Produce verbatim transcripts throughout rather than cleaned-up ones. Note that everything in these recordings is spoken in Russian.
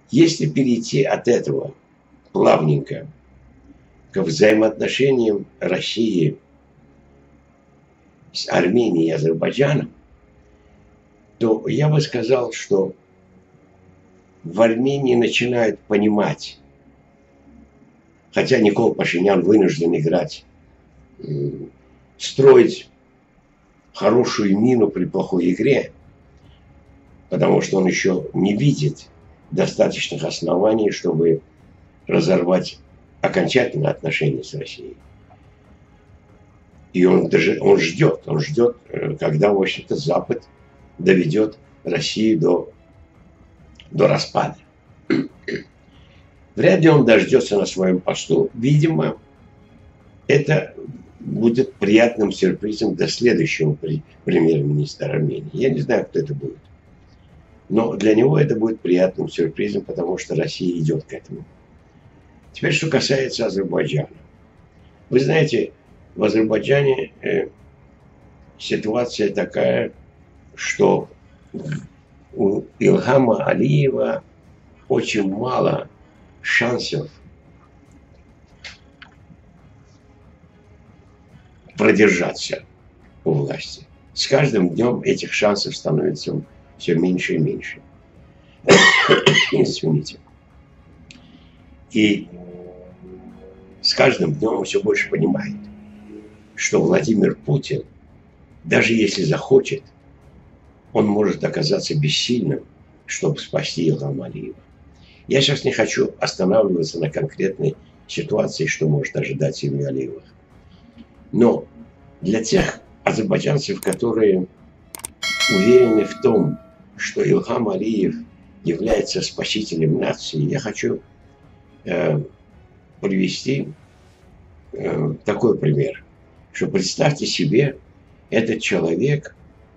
Если перейти от этого плавненько к взаимоотношениям России с Арменией и Азербайджаном, то я бы сказал, что в Армении начинают понимать, хотя Никол Пашинян вынужден играть, строить хорошую мину при плохой игре, потому что он еще не видит достаточных оснований, чтобы разорвать окончательно отношения с Россией. И он, даже, он ждет, он ждет, когда, в общем-то, Запад доведет Россию до, до распада. Вряд ли он дождется на своем посту. Видимо, это будет приятным сюрпризом для следующего премьер-министра Армении. Я не знаю, кто это будет. Но для него это будет приятным сюрпризом, потому что Россия идет к этому. Теперь, что касается Азербайджана. Вы знаете, в Азербайджане э, ситуация такая, что у Илхама Алиева очень мало шансов продержаться у власти. С каждым днем этих шансов становится все меньше и меньше. Извините. И с каждым днем он все больше понимает, что Владимир Путин, даже если захочет, он может оказаться бессильным, чтобы спасти Илхама Алиева. Я сейчас не хочу останавливаться на конкретной ситуации, что может ожидать семью Алиевых. Но для тех азербайджанцев, которые уверены в том, что Илхам Алиев является спасителем нации, я хочу э, привести э, такой пример. Что представьте себе, этот человек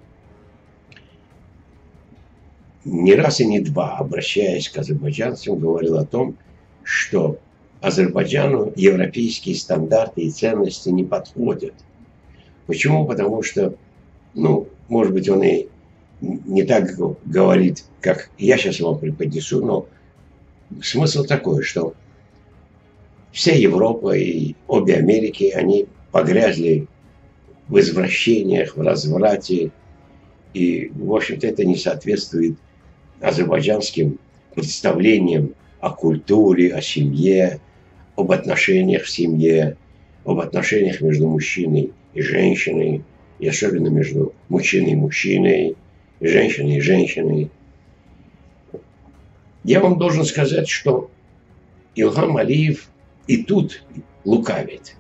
не раз и не два, обращаясь к азербайджанцам, говорил о том, что Азербайджану европейские стандарты и ценности не подходят. Почему? Потому что, ну, может быть, он и не так говорит, как я сейчас вам преподнесу, но смысл такой, что вся Европа и обе Америки, они погрязли в извращениях, в разврате, и, в общем-то, это не соответствует азербайджанским представлениям о культуре, о семье, об отношениях в семье, об отношениях между мужчиной и женщиной, и особенно между мужчиной и мужчиной, и женщиной и женщиной. Я вам должен сказать, что Илхам Алиев и тут лукавит.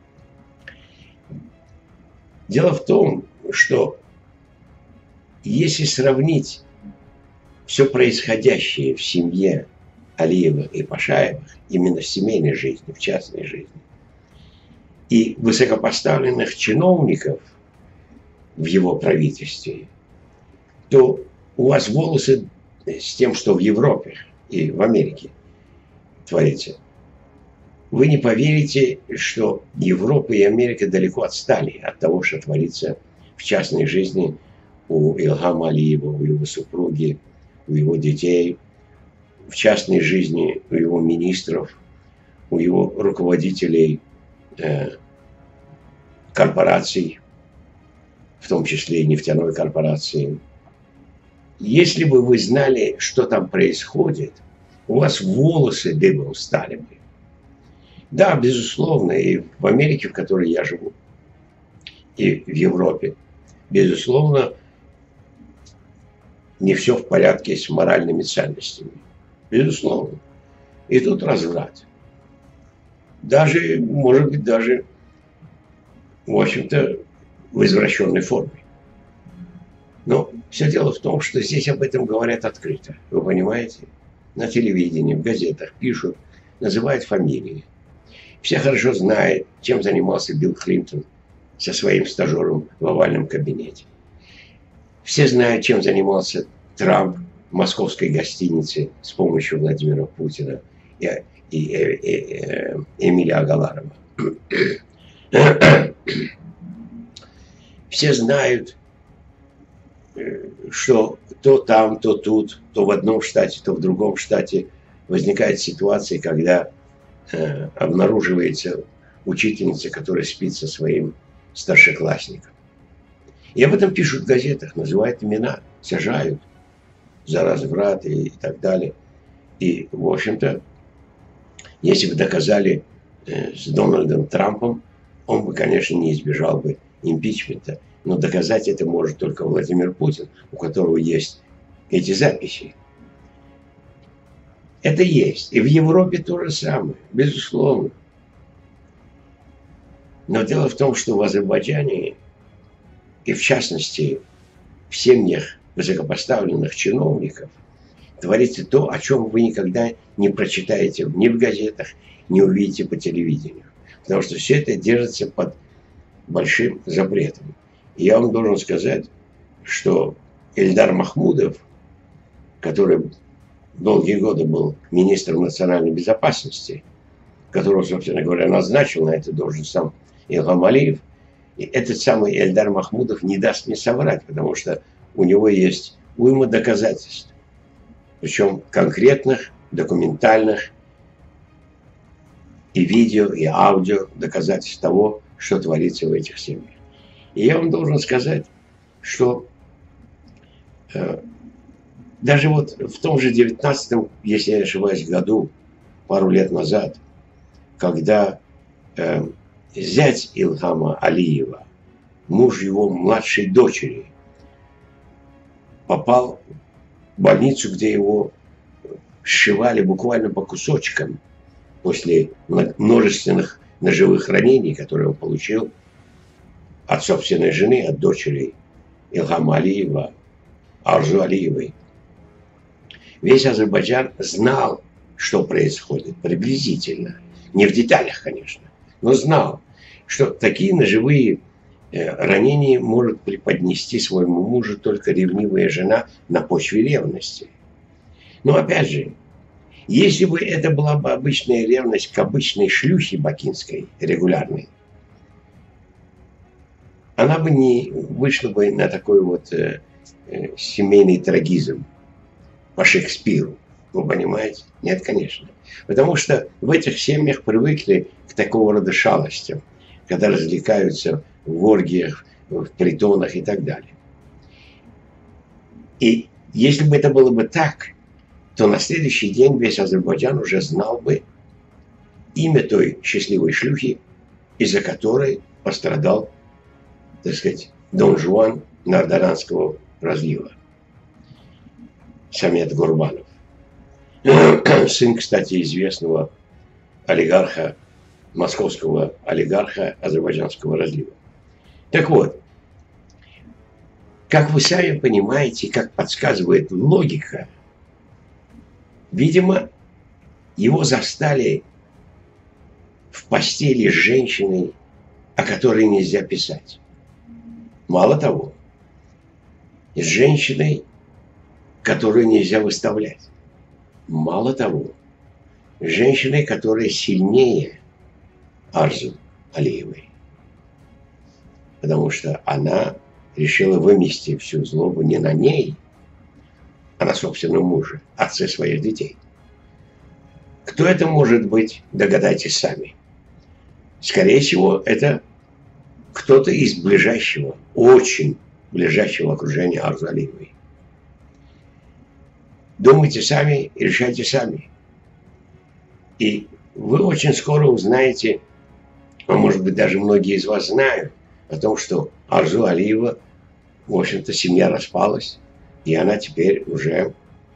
Дело в том, что если сравнить все происходящее в семье Алиевых и Пашаевых, именно в семейной жизни, в частной жизни, и высокопоставленных чиновников в его правительстве, то у вас волосы с тем, что в Европе и в Америке творится. Вы не поверите, что Европа и Америка далеко отстали от того, что творится в частной жизни у Илхама Алиева, у его супруги, у его детей, в частной жизни у его министров, у его руководителей э, корпораций, в том числе и нефтяной корпорации. Если бы вы знали, что там происходит, у вас волосы дыбом стали бы. Да, безусловно, и в Америке, в которой я живу, и в Европе, безусловно, не все в порядке с моральными ценностями. Безусловно. И тут разврат. Даже, может быть, даже, в общем-то, в извращенной форме. Но все дело в том, что здесь об этом говорят открыто. Вы понимаете? На телевидении, в газетах пишут, называют фамилии. Все хорошо знают, чем занимался Билл Клинтон со своим стажером в овальном кабинете. Все знают, чем занимался Трамп в московской гостинице с помощью Владимира Путина и, и, и, и Эмилия Агаларова. Все знают, что то там, то тут, то в одном штате, то в другом штате возникают ситуации, когда э, обнаруживается учительница, которая спит со своим старшеклассником. И об этом пишут в газетах, называют имена, сажают за разврат и, и так далее. И, в общем-то, если бы доказали э, с Дональдом Трампом, он бы, конечно, не избежал бы импичмента. Но доказать это может только Владимир Путин, у которого есть эти записи. Это есть. И в Европе то же самое, безусловно. Но дело в том, что в Азербайджане, и в частности в семьях высокопоставленных чиновников, творится то, о чем вы никогда не прочитаете ни в газетах, не увидите по телевидению. Потому что все это держится под большим запретом. И я вам должен сказать, что Эльдар Махмудов, который долгие годы был министром национальной безопасности, которого, собственно говоря, назначил на эту должность сам Ильхам Алиев, и этот самый Эльдар Махмудов не даст мне соврать, потому что у него есть уйма доказательств. Причем конкретных, документальных, и видео, и аудио доказательств того, что творится в этих семьях. И я вам должен сказать, что э, даже вот в том же девятнадцатом, если я не ошибаюсь, году, пару лет назад, когда э, зять Ильхама Алиева, муж его младшей дочери, попал в больницу, где его сшивали буквально по кусочкам после множественных ножевых ранений, которые он получил от собственной жены, от дочери Ильхама Алиева, Арзу Алиевой. Весь Азербайджан знал, что происходит, приблизительно. Не в деталях, конечно, но знал, что такие ножевые ранения может преподнести своему мужу только ревнивая жена на почве ревности. Но опять же, если бы это была бы обычная ревность к обычной шлюхе бакинской, регулярной, она бы не вышла бы на такой вот э, э, семейный трагизм по Шекспиру. Вы понимаете? Нет, конечно. Потому что в этих семьях привыкли к такого рода шалостям, когда развлекаются в оргиях, в притонах и так далее. И если бы это было бы так, то на следующий день весь Азербайджан уже знал бы имя той счастливой шлюхи, из-за которой пострадал, так сказать, Дон Жуан Нардаранского разлива. Самет Гурбанов. Сын, кстати, известного олигарха, московского олигарха Азербайджанского разлива. Так вот, как вы сами понимаете, как подсказывает логика, видимо, его застали в постели с женщиной, о которой нельзя писать. Мало того, с женщиной, которую нельзя выставлять. Мало того, с женщиной, которая сильнее Арзу Алиевой. Потому что она решила вымести всю злобу не на ней, а на собственном муже, отце своих детей. Кто это может быть, догадайтесь сами. Скорее всего, это кто-то из ближайшего, очень ближайшего окружения Арзу Алиевой. Думайте сами и решайте сами. И вы очень скоро узнаете, а может быть даже многие из вас знают, о том, что Арзу Алиева, в общем-то, семья распалась, и она теперь уже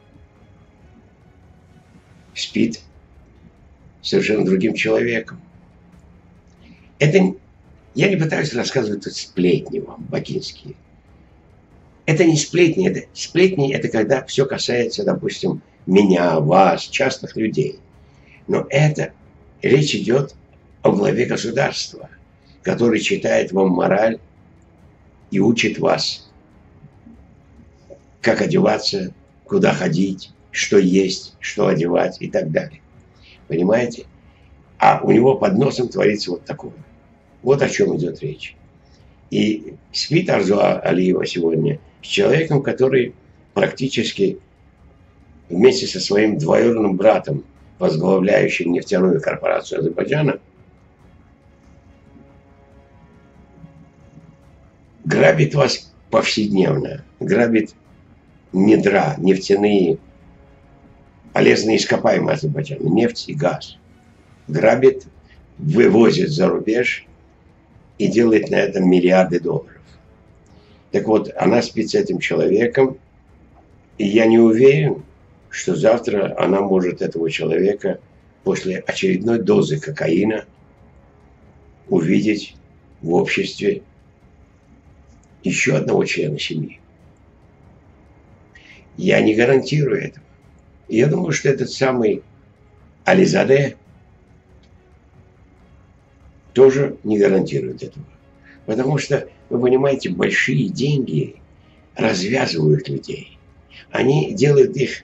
спит совершенно другим человеком. Это я не пытаюсь рассказывать тут сплетни вам, бакинские. Это не сплетни, это сплетни, это когда все касается, допустим, меня, вас, частных людей. Но это речь идет о главе государства, который читает вам мораль и учит вас, как одеваться, куда ходить, что есть, что одевать и так далее. Понимаете? А у него под носом творится вот такое. Вот о чем идет речь. И спит Арзу Алиева сегодня с человеком, который практически вместе со своим двоюродным братом, возглавляющим нефтяную корпорацию Азербайджана, грабит вас повседневно, грабит недра, нефтяные, полезные ископаемые Азербайджана, нефть и газ. Грабит, вывозит за рубеж и делает на этом миллиарды долларов. Так вот, она спит с этим человеком, и я не уверен, что завтра она может этого человека после очередной дозы кокаина увидеть в обществе еще одного члена семьи. Я не гарантирую этого. Я думаю, что этот самый Ализаде тоже не гарантирует этого. Потому что, вы понимаете, большие деньги развязывают людей. Они делают их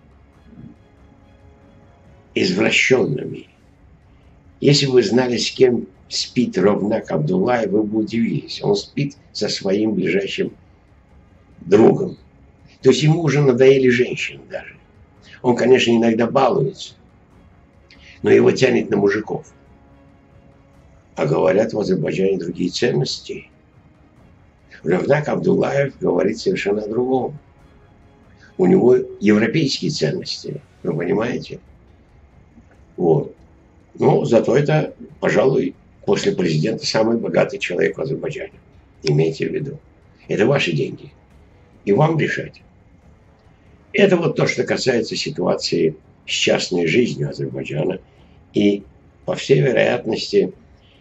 извращенными. Если бы вы знали, с кем спит Ровнак Абдуллаев, вы бы удивились. Он спит со своим ближайшим другом. То есть ему уже надоели женщины даже. Он, конечно, иногда балуется, но его тянет на мужиков. А говорят в Азербайджане другие ценности. Ровнак Абдуллаев говорит совершенно о другом. У него европейские ценности, вы понимаете? Вот. Но зато это, пожалуй, после президента самый богатый человек в Азербайджане. Имейте в виду. Это ваши деньги. И вам решать. Это вот то, что касается ситуации с частной жизнью Азербайджана. И, по всей вероятности,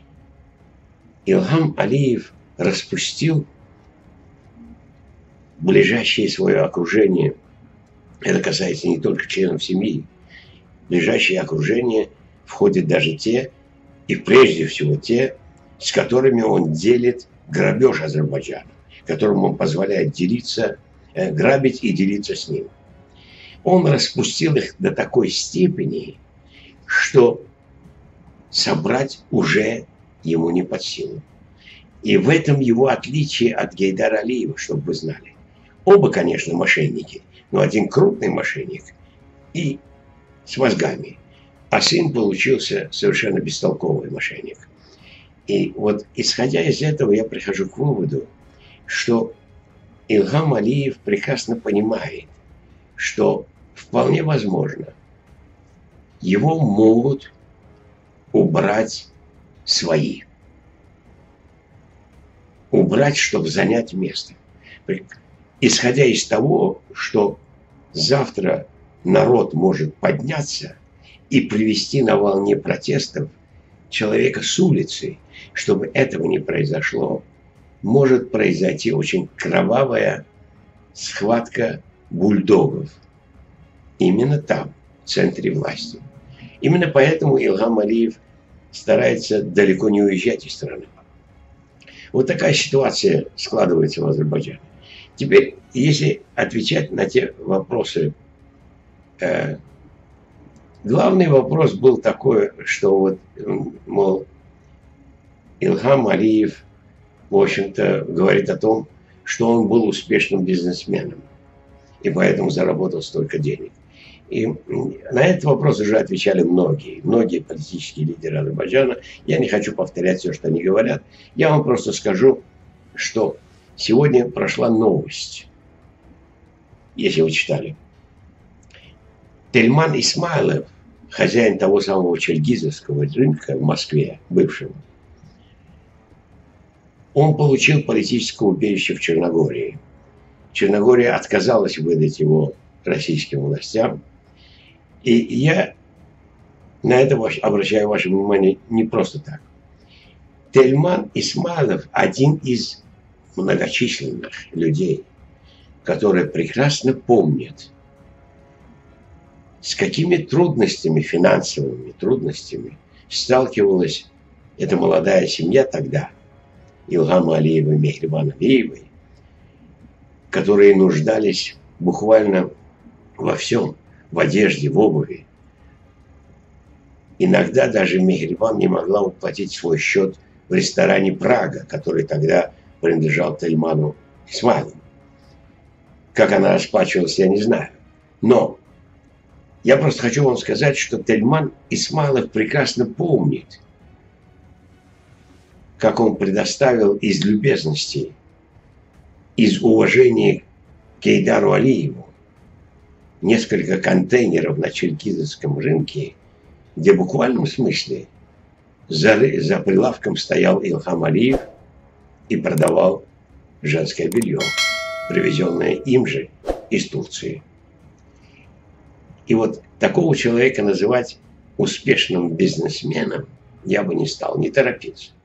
Илхам Алиев распустил ближайшее свое окружение. Это касается не только членов семьи. В ближайшее окружение входят даже те, и прежде всего те, с которыми он делит грабеж Азербайджана, которым он позволяет делиться, э, грабить и делиться с ним. Он распустил их до такой степени, что собрать уже ему не под силу. И в этом его отличие от Гейдара Алиева, чтобы вы знали. Оба, конечно, мошенники, но один крупный мошенник и с мозгами. А сын получился совершенно бестолковый мошенник. И вот, исходя из этого, я прихожу к выводу, что Илхам Алиев прекрасно понимает, что вполне возможно, его могут убрать свои. Убрать, чтобы занять место. Исходя из того, что завтра народ может подняться и привести на волне протестов человека с улицы, чтобы этого не произошло, может произойти очень кровавая схватка бульдогов. Именно там, в центре власти. Именно поэтому Илхам Алиев старается далеко не уезжать из страны. Вот такая ситуация складывается в Азербайджане. Теперь, если отвечать на те вопросы, э, главный вопрос был такой, что вот, мол, Илхам Алиев, в общем-то, говорит о том, что он был успешным бизнесменом, и поэтому заработал столько денег. И на этот вопрос уже отвечали многие, многие политические лидеры Азербайджана. Я не хочу повторять все, что они говорят. Я вам просто скажу, что сегодня прошла новость, если вы читали. Тельман Исмайлов, хозяин того самого Чельгизовского рынка в Москве, бывшего, он получил политическое убежище в Черногории. Черногория отказалась выдать его российским властям. И я на это обращаю ваше внимание не просто так. Тельман Исмайлов один из многочисленных людей, которые прекрасно помнят, с какими трудностями, финансовыми трудностями сталкивалась эта молодая семья тогда, Илхама Алиева и Мехрибан Алиевой, которые нуждались буквально во всем, в одежде, в обуви. Иногда даже Мехрибан не могла уплатить свой счет в ресторане «Прага», который тогда принадлежал Тельману Исмайлову. Как она расплачивалась, я не знаю. Но Я просто хочу вам сказать, что Тельман Исмайлов прекрасно помнит, как он предоставил из любезности, из уважения к Эйдару Алиеву несколько контейнеров на черкизовском рынке, где в буквальном смысле за, за прилавком стоял Илхам Алиев и продавал женское белье, привезенное им же из Турции. И вот такого человека называть успешным бизнесменом я бы не стал, не торопиться.